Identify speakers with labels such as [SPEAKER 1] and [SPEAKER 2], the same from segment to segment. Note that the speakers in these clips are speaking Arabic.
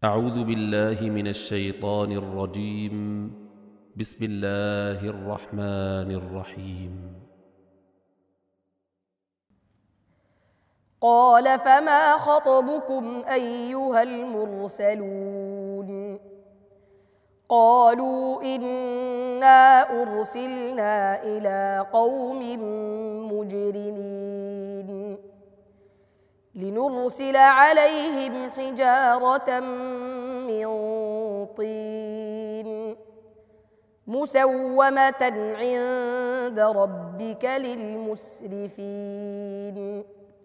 [SPEAKER 1] أعوذ بالله من الشيطان الرجيم. بسم الله الرحمن الرحيم.
[SPEAKER 2] قال فما خطبكم أيها المرسلون قالوا إنا أرسلنا إلى قوم مجرمين لنرسل عليهم حجارة من طين مسومة عند ربك للمسرفين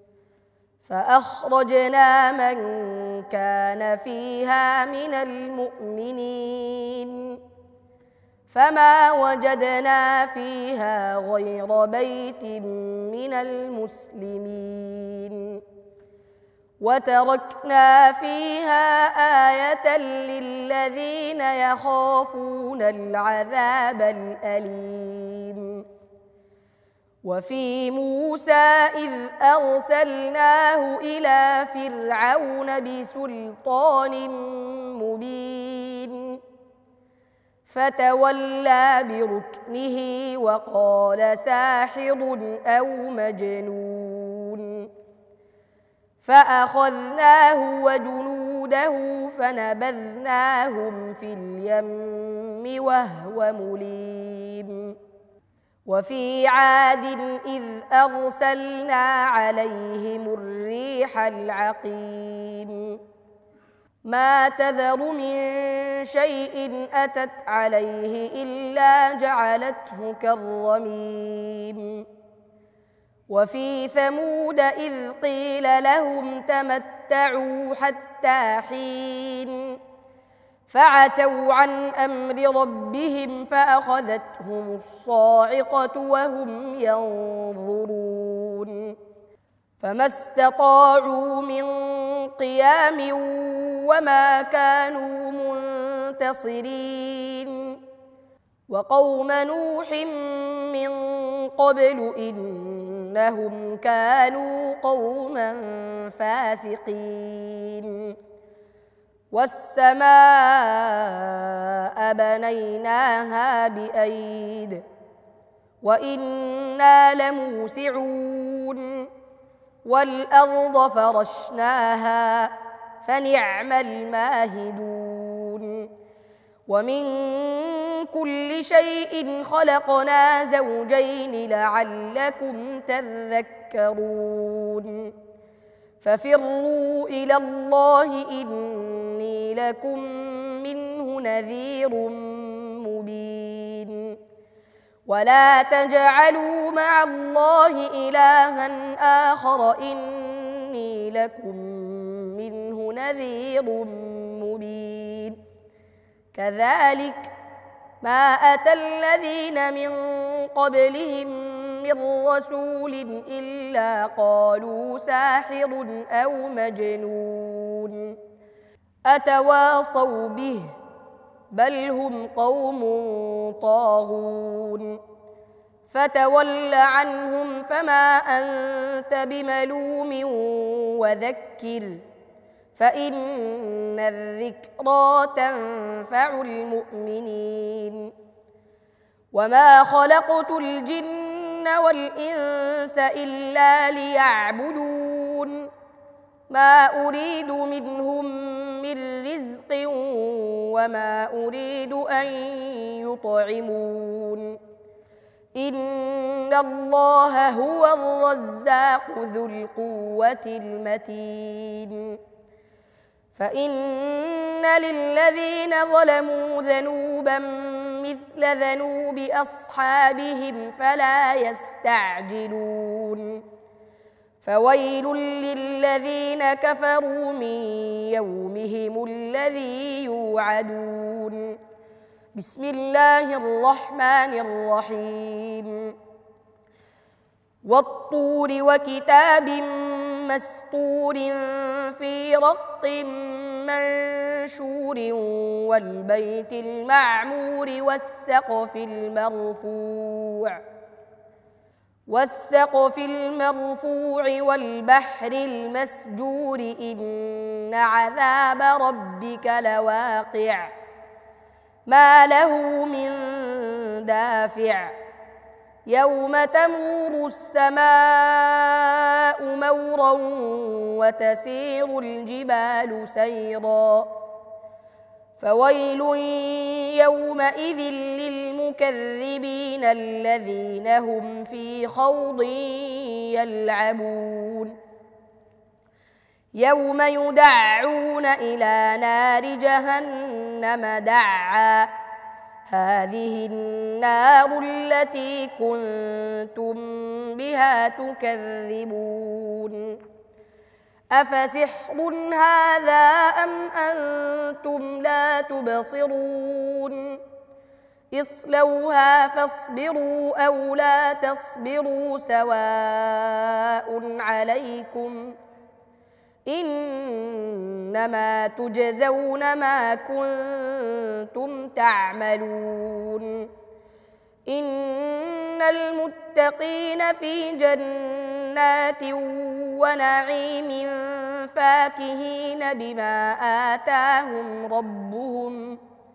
[SPEAKER 2] فأخرجنا من كان فيها من المؤمنين فما وجدنا فيها غير بيت من المسلمين وتركنا فيها آية للذين يخافون العذاب الأليم وفي موسى إذ أرسلناه إلى فرعون بسلطان مبين فتولى بركنه وقال ساحر أو مجنون فأخذناه وجنوده فنبذناهم في اليم وهو مليم وفي عاد إذ أرسلنا عليهم الريح العقيم ما تذر من شيء أتت عليه إلا جعلته كالرميم وفي ثمود إذ قيل لهم تمتعوا حتى حين فعتوا عن أمر ربهم فأخذتهم الصاعقة وهم ينظرون فما استطاعوا من قيام وما كانوا منتصرين وقوم نوح من قبل إنهم كانوا قوما فاسقين والسماء بنيناها بأيد وإنا لموسعون والأرض فرشناها فنعم الماهدون ومن كل شيء خلقنا زوجين لعلكم تذكرون ففروا إلى الله إني لكم منه نذير مبين ولا تجعلوا مع الله إلها آخر إني لكم منه نذير مبين كذلك ما أتى الذين من قبلهم من رسول إلا قالوا ساحر أو مجنون أتواصوا به بل هم قوم طاغون فتول عنهم فما أنت بملوم وذكر فإن الذكرى تنفع المؤمنين وما خلقت الجن والإنس إلا ليعبدون ما أريد منهم من رزق وما أريد أن يطعمون إن الله هو الرزاق ذو القوة المتين فإن للذين ظلموا ذنوبا مثل ذنوب أصحابهم فلا يستعجلون فويل للذين كفروا من يومهم الذي يوعدون بسم الله الرحمن الرحيم والطور وكتاب مسطور في رق منشور والبيت المعمور والسقف المرفوع والسقف المرفوع والبحر المسجور إن عذاب ربك لواقع ما له من دافع يوم تمور السماء مورا وتسير الجبال سيرا فويل يومئذ للمكذبين الذين هم في خوض يلعبون يوم يدعون إلى نار جهنم دعا هذه النار التي كنتم بها تكذبون أفسحر هذا أم أنتم لا تبصرون اصلوها فاصبروا أو لا تصبروا سواء عليكم إنما تجزون ما كنتم تعملون إن المتقين في جنات ونعيم فاكهين بما آتاهم ربهم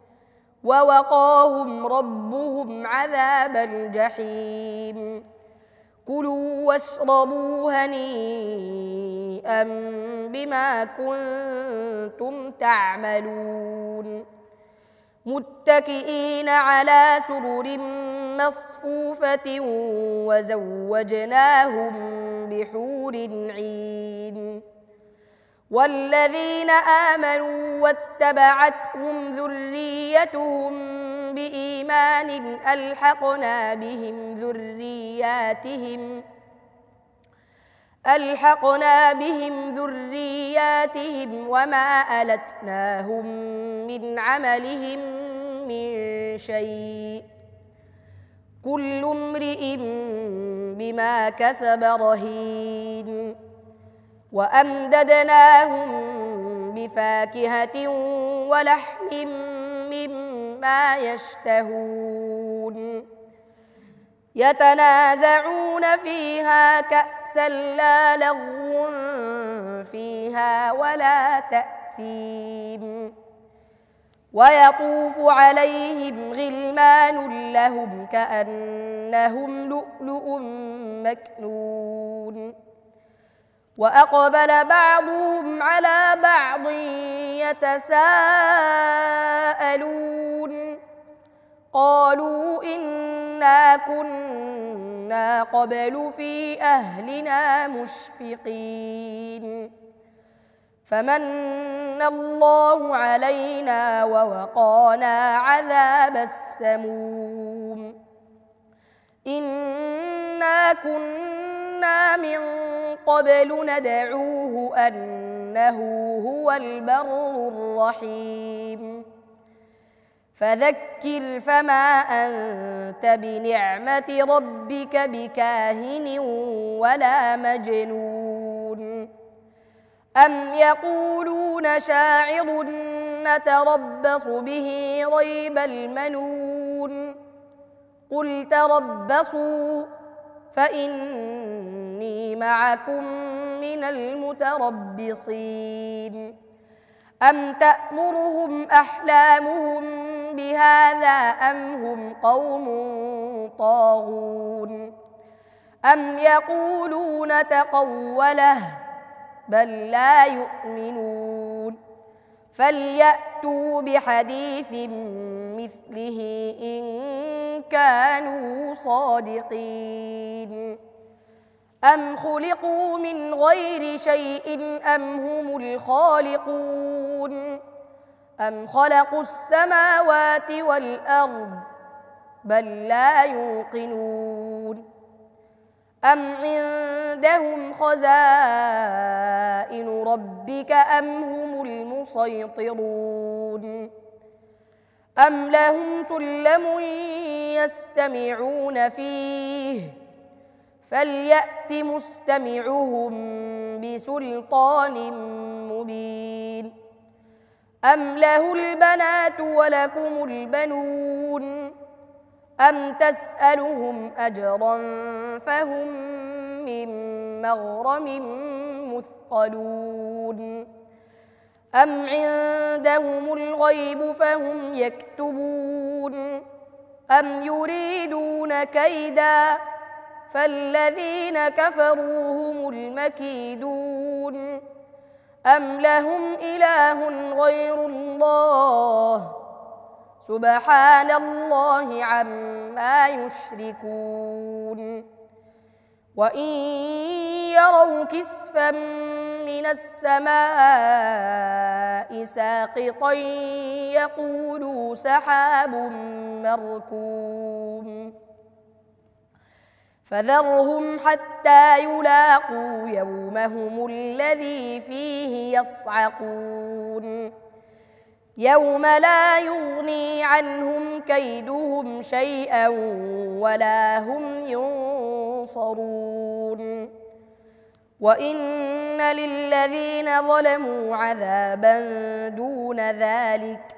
[SPEAKER 2] ووقاهم ربهم عذاب الجحيم كلوا واشربوا هنيئا بما كنتم تعملون متكئين على سرر مصفوفة وزوجناهم بحور عين والذين آمنوا واتبعتهم ذريتهم بإيمان ألحقنا بهم ذرياتهم وما ألتناهم من عملهم من شيء كل امرئ بما كسب رهين وأمددناهم بفاكهة ولحم مما يشتهون يتنازعون فيها كأسا لا لغو فيها ولا تأثيم ويطوف عليهم غلمان لهم كأنهم لؤلؤ مكنون وأقبل بعضهم على بعض يتساءلون قالوا إنا كنا قبل في أهلنا مشفقين فمن الله علينا ووقانا عذاب السموم إنا كنا من قبل ندعوه أنه هو البر الرحيم فذكر فما أنت بنعمة ربك بكاهن ولا مجنون أم يقولون شاعر نتربص به ريب المنون قل تربصوا فإني معكم من المتربصين أم تأمرهم أحلامهم بهذا أم هم قوم طاغون أم يقولون تقوله بل لا يؤمنون فليأتوا بحديث مثله إن كانوا صادقين أم خلقوا من غير شيء أم هم الخالقون أم خلقوا السماوات والأرض بل لا يوقنون أم عندهم خزائن ربك أم هم المسيطرون أم لهم سلم يستمعون فيه فليأت مستمعهم بسلطان مبين أم له البنات ولكم البنون أم تسألهم أجرا فهم من مغرم مثقلون أم عندهم الغيب فهم يكتبون أم يريدون كيدا فالذين كفروا هم المكيدون أم لهم إله غير الله سبحان الله عما يشركون وإن يروا كسفا من السماء ساقطا يقولوا سحاب مركوم فذرهم حتى يلاقوا يومهم الذي فيه يصعقون يوم لا يغني عنهم كيدهم شيئا ولا هم ينصرون وإن للذين ظلموا عذابا دون ذلك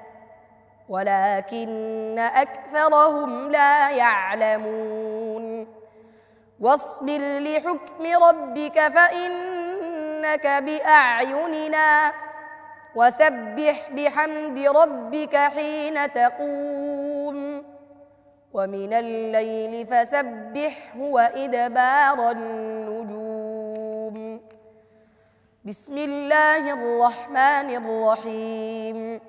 [SPEAKER 2] ولكن أكثرهم لا يعلمون واصبر لحكم ربك فإنك بأعيننا وسبح بحمد ربك حين تقوم ومن الليل فسبحه وإدبار النجوم بسم الله الرحمن الرحيم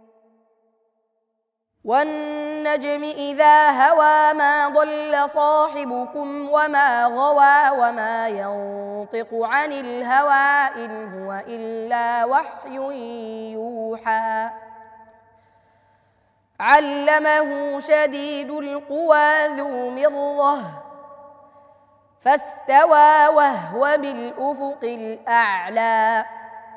[SPEAKER 2] والنجم إذا هوى ما ضل صاحبكم وما غوى وما ينطق عن الهوى إن هو إلا وحي يوحى علمه شديد القوى ذو مرة فاستوى وهو بالأفق الأعلى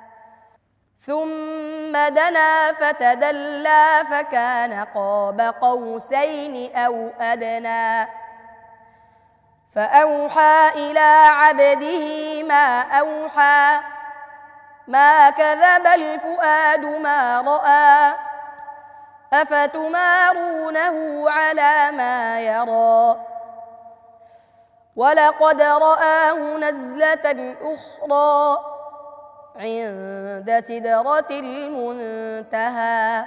[SPEAKER 2] ثم دنا فتدلى فكان قاب قوسين أو أدنى فأوحى إلى عبده ما أوحى ما كذب الفؤاد ما رأى أفتمارونه على ما يرى ولقد رآه نزلة أخرى عند سدرة المنتهى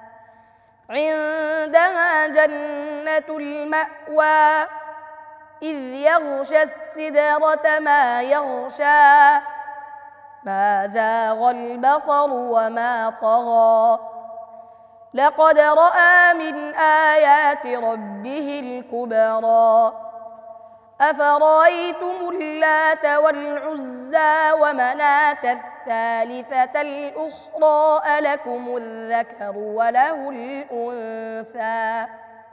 [SPEAKER 2] عندها جنة المأوى إذ يغشى السدرة ما يغشى ما زاغ البصر وما طغى لقد رأى من آيات ربه الكبرى أفرأيتم اللات والعزى ومناة الثالثة الأخرى ألكم الذكر وله الأنثى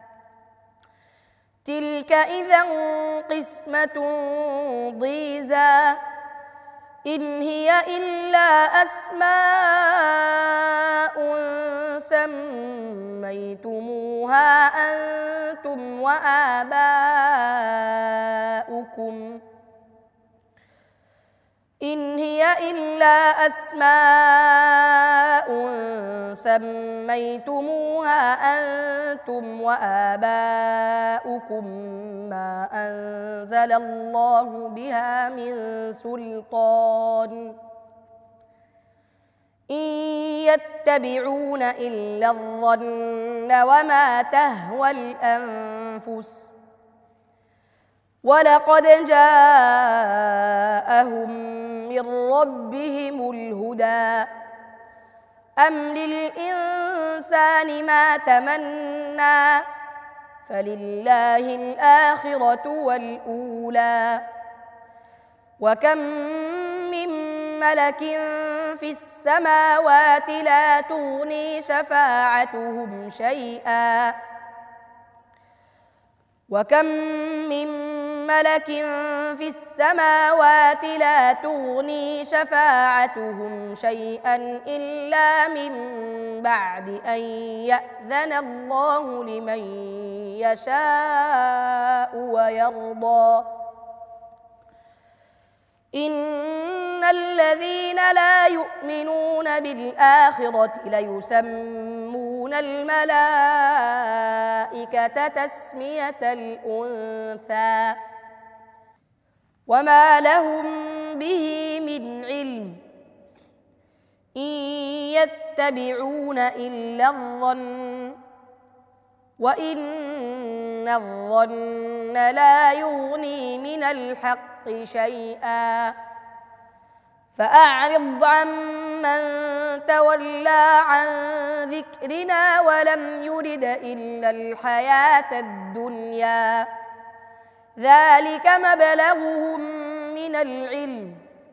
[SPEAKER 2] تلك إذا قسمة ضيزى إن هي إلا أسماء سميتموها أنتم وآباؤكم إن هي إلا أسماء سميتموها أنتم وآباؤكم ما أنزل الله بها من سلطان إن يتبعون إلا الظن وما تهوى الأنفس ولقد جاءهم من ربهم الهدى أم للإنسان ما تمنى فلله الآخرة والأولى وكم من ملك في السماوات لا تغني شفاعتهم شيئا وكم من ملك في السماوات لا تغني شفاعتهم شيئا إلا من بعد أن يأذن الله لمن يشاء ويرضى إن الذين لا يؤمنون بالآخرة ليسمون يسمون الملائكة تسمية الأنثى وما لهم به من علم إن يتبعون إلا الظن وإن الظن لا يغني من الحق شيئا فأعرض عمن تولى عن ذكرنا ولم يرد إلا الحياة الدنيا ذلك مبلغهم من العلم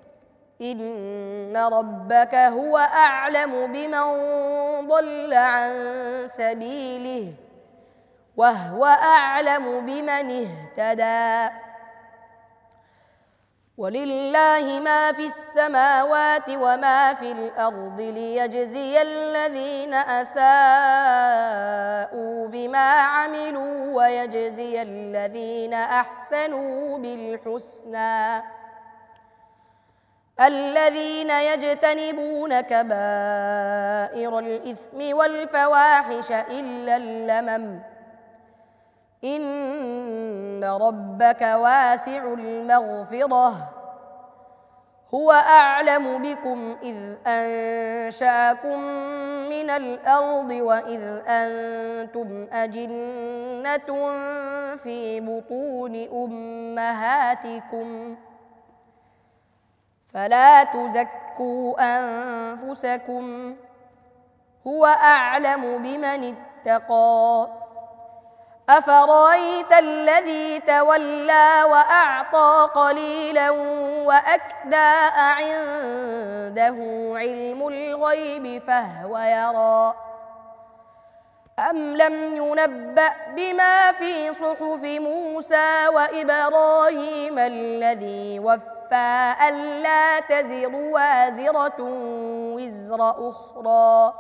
[SPEAKER 2] إن ربك هو أعلم بمن ضل عن سبيله وهو أعلم بمن اهتدى ولله ما في السماوات وما في الأرض ليجزي الذين أساءوا بما عملوا ويجزي الذين أحسنوا بالحسنى الذين يجتنبون كبائر الإثم والفواحش إلا اللمم إن ربك واسع المغفرة هو أعلم بكم إذ أنشأكم من الأرض وإذ أنتم أجنة في بطون أمهاتكم فلا تزكوا أنفسكم هو أعلم بمن اتقى أفرأيت الذي تولى وأعطى قليلا وأكدى أعنده علم الغيب فهو يرى أم لم ينبأ بما في صحف موسى وإبراهيم الذي وفى ألا تزر وازرة وزر أخرى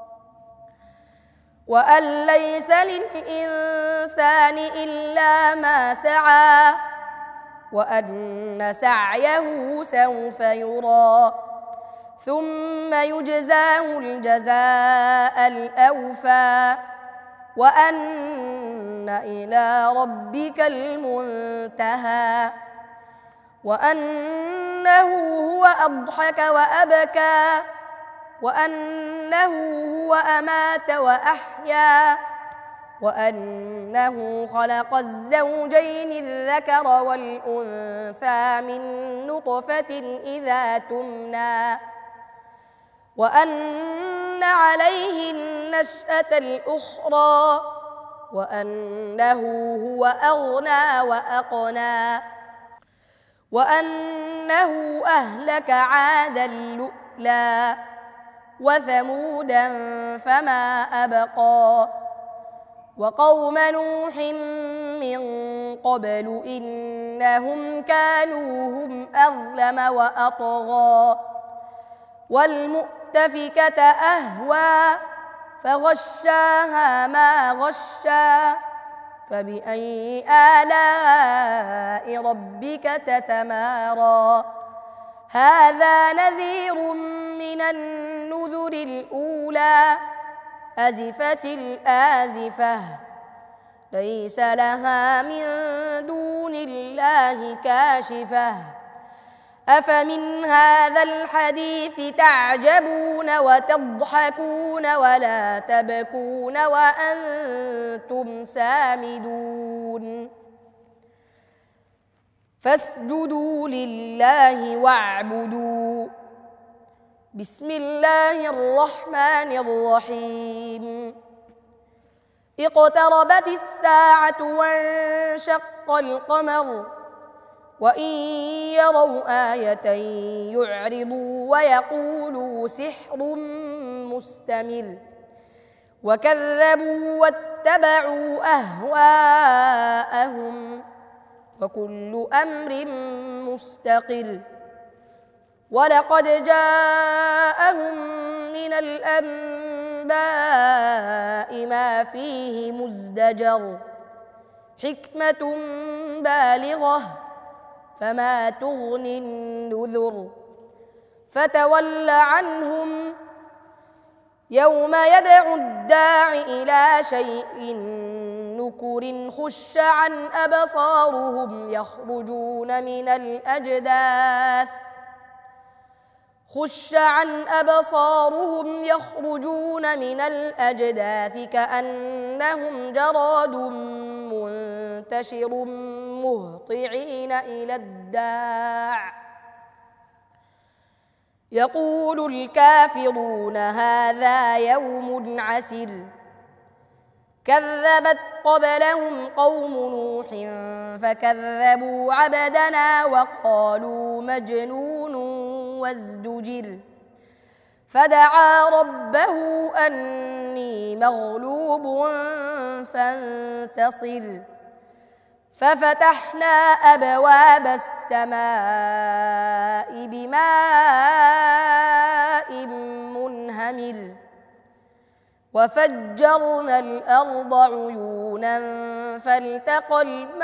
[SPEAKER 2] وأن ليس للإنسان إلا ما سعى وأن سعيه سوف يرى ثم يجزاه الجزاء الأوفى وأن إلى ربك المنتهى وأنه هو أضحك وأبكى وأنه هو أمات وأحيا وأنه خلق الزوجين الذكر والأنثى من نطفة إذا تمنى وأن عليه النشأة الأخرى وأنه هو أغنى وأقنى وأنه أهلك عادا الأولى وثمودا فما أبقى وقوم نوح من قبل إنهم كانوا هم أظلم وأطغى والمؤتفكة أهوى فغشاها ما غشا فبأي آلاء ربك تتمارى هذا نذير من النذر الأولى أزفت الآزفة ليس لها من دون الله كاشفة أفمن هذا الحديث تعجبون وتضحكون ولا تبكون وأنتم سامدون فاسجدوا لله واعبدوا بسم الله الرحمن الرحيم اقتربت الساعة وانشق القمر وإن يروا آية يعرضوا ويقولوا سحر مستمر وكذبوا واتبعوا أهواءهم وكل أمر مستقر ولقد جاءهم من الأنباء ما فيه مزدجر حكمة بالغة فما تغني النذر فتول عنهم يوم يدعو الداع إلى شيء نكر خش عن أبصارهم يخرجون من الأجداث كأنهم جراد منتشر مهطعين إلى الداع يقول الكافرون هذا يوم عسر كذبت قبلهم قوم نوح فكذبوا عبدنا وقالوا مجنون وازدجر فدعا ربه أني مغلوب فانتصر ففتحنا أبواب السماء بماء منهمر وفجرنا الأرض عيونا فالتقى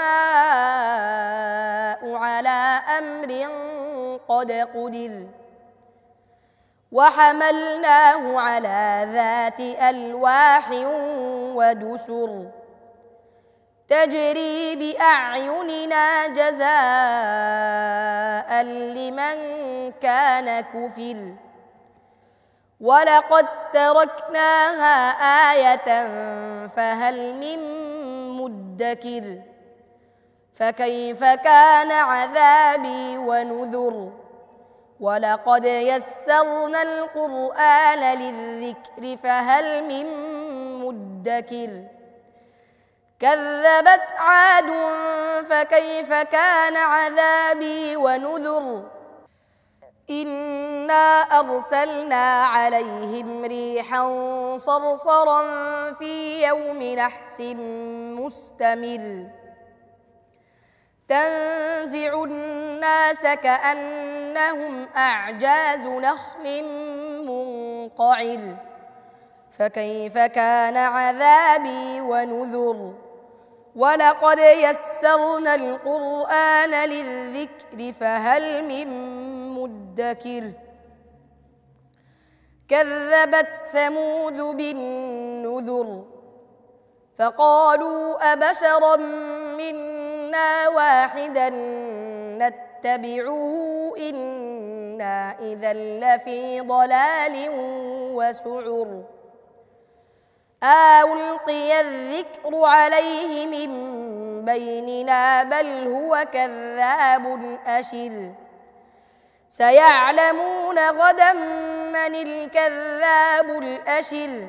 [SPEAKER 2] الماء على أمر قد قدر وحملناه على ذات ألواح ودسر تجري بأعيننا جزاء لمن كان كفر ولقد تركناها آية فهل من مدكر فكيف كان عذابي ونذر ولقد يسرنا القرآن للذكر فهل من مدكر كذبت عاد فكيف كان عذابي ونذر إنا أرسلنا عليهم ريحا صرصرا في يوم نحس مستمر تنزع الناس كأنهم أعجاز نخل منقعر فكيف كان عذابي ونذر ولقد يسرنا القرآن للذكر فهل من مدكر كذبت ثمود بالنذر فقالوا أبشرا منا واحدا نتبعه إنا إذا لفي ضلال وسعر ألقي الذكر عليه من بيننا بل هو كذاب أشر سيعلمون غدا من الكذاب الأشر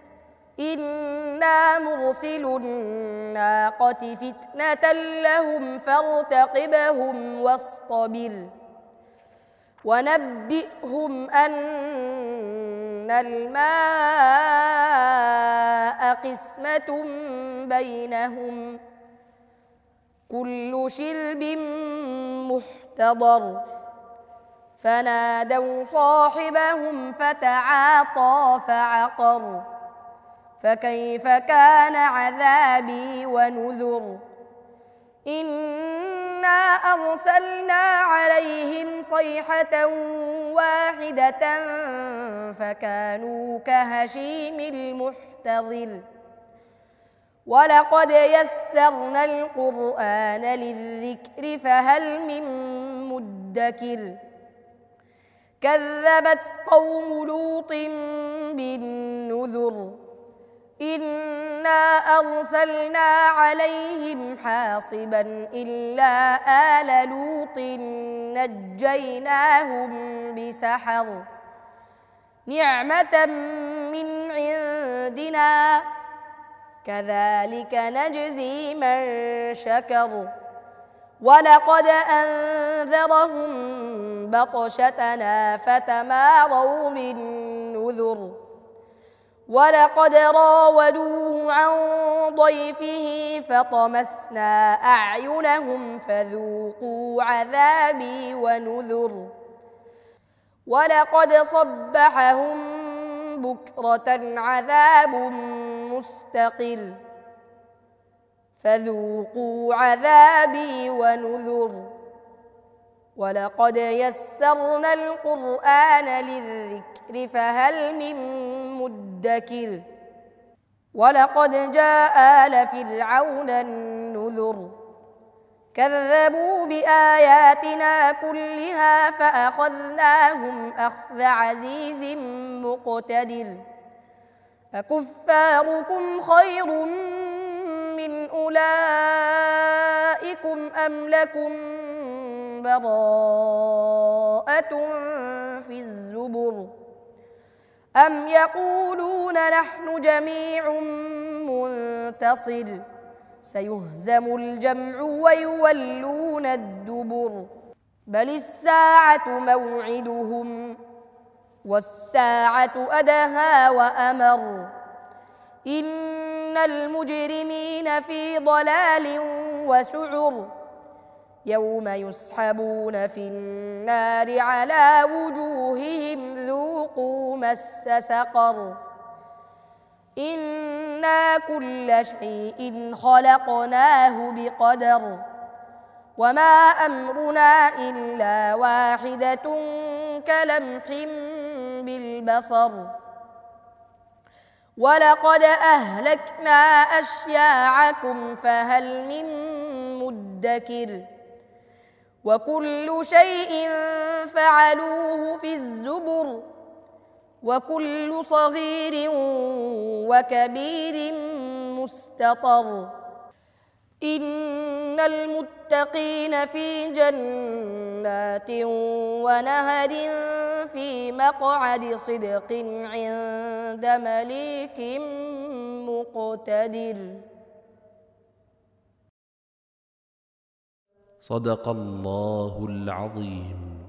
[SPEAKER 2] إنا مرسل الناقة فتنة لهم فارتقبهم واصطبر ونبئهم أن الماء قسمة بينهم كل شرب محتضر فنادوا صاحبهم فتعاطى فعقر فكيف كان عذابي ونذر إنا أرسلنا عليهم صيحة واحدة فكانوا كهشيم المحتضر ولقد يسرنا القرآن للذكر فهل من مدكر كذبت قوم لوط بالنذر إنا أرسلنا عليهم حاصبا إلا آل لوط نجيناهم بسحر نعمة من عندنا كذلك نجزي من شكر ولقد أنذرهم بطشتنا فتماروا بالنذر ولقد راودوه عن ضيفه فطمسنا أعينهم فذوقوا عذابي ونذر ولقد صبحهم بكرة عذاب مستقر فذوقوا عذابي ونذر ولقد يسرنا القرآن للذكر فهل من مدكر ولقد جاء آل فرعون النذر كذبوا بآياتنا كلها فأخذناهم أخذ عزيز مقتدر أكفاركم خير من أولئكم أم لكم براءة في الزبر أم يقولون نحن جميع منتصر سيهزم الجمع ويولون الدبر بل الساعة موعدهم والساعة أدهى وأمر إن المجرمين في ضلال وسعر يوم يسحبون في النار على وجوههم ذوقوا مس سقر إنا كل شيء خلقناه بقدر وما أمرنا إلا واحدة كلمح بالبصر ولقد أهلكنا أشياعكم فهل من مدكر وكل شيء فعلوه في الزبر وكل صغير وكبير مستطر إن المتقين في جنات ونهر في مقعد صدق عند مليك مقتدر.
[SPEAKER 1] صدق الله العظيم.